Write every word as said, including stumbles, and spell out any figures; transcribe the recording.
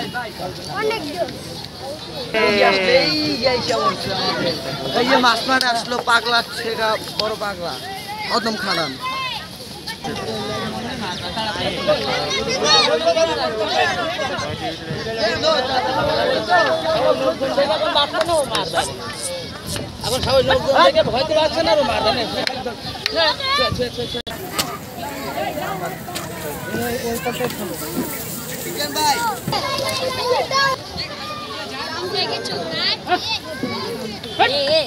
এই যে মাছ মারে আসলো পাগলা ছেড়া বড় পাগলা অদম খারান এখন সবাই লোকজন দেখে ভয়তে পারছে না আর মারবে ভাই